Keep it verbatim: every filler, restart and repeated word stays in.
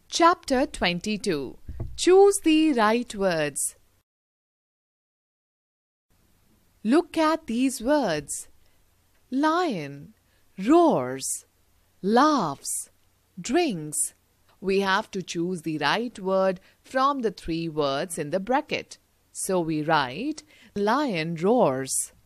Chapter twenty-two. Choose the right words. Look at these words. Lion, roars, laughs, drinks. We have to choose the right word from the three words in the bracket. So we write lion roars.